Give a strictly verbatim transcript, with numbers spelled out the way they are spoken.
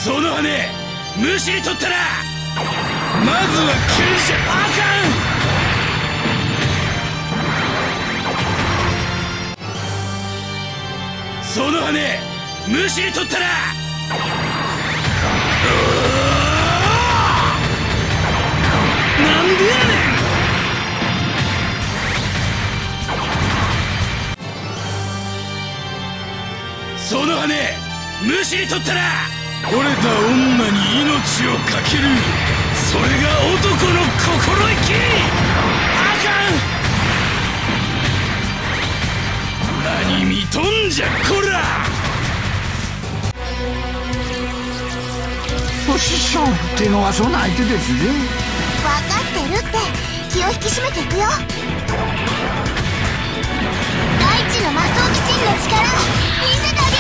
その羽むしり取ったらまずは急じゃあかん。その羽むしり取ったらなんでやねん。その羽むしり取ったら折れた女に命をかける、それが男の心意気。あかん。何見とんじゃこら。 お師匠手のはそんな相手ですぜ。 分かってるって。気を引き締めていくよ。大地の魔装基地の力見せてあげる。